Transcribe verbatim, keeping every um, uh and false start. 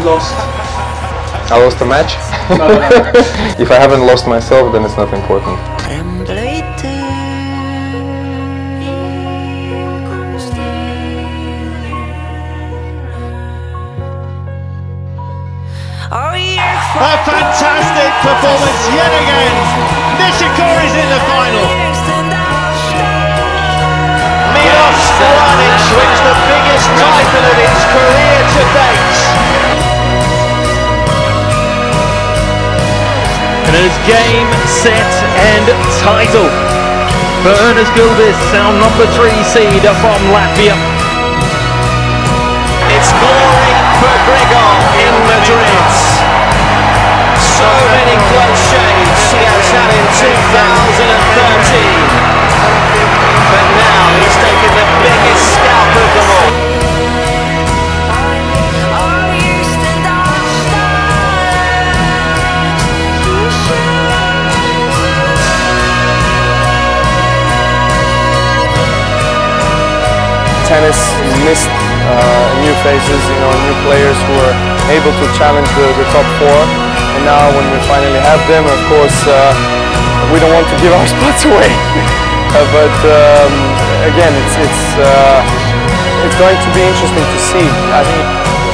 lost? I lost a match? No, no, no. If I haven't lost myself, then it's not important. A fantastic performance yet again. Nishikori's in the final. Milos Raonic wins the biggest title of his career to date. And it's game, set and title for Ernest Gulbis, our number three seed from Latvia. It's glory for Gregor in Madrid. So many close shaves he has had in two thousand thirteen. But now he's taken the biggest scalp of them all. Tennis missed uh, new faces, you know, new players who were able to challenge the, the top four. And now when we finally have them, of course, uh, we don't want to give our spots away. uh, but um, again, it's, it's, uh, it's going to be interesting to see. I think